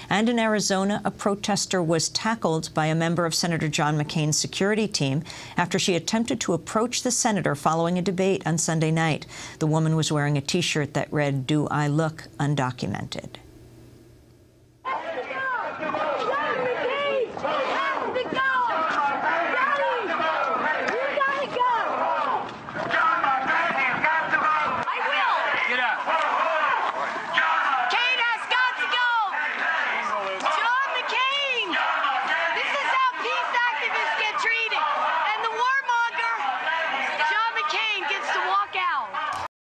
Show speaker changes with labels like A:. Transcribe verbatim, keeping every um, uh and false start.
A: And in Arizona, a protester was tackled by a member of Senator John McCain's security team after she attempted to approach the senator following a debate on Sunday night. The woman was wearing a T-shirt that read, "Do I look undocumented?"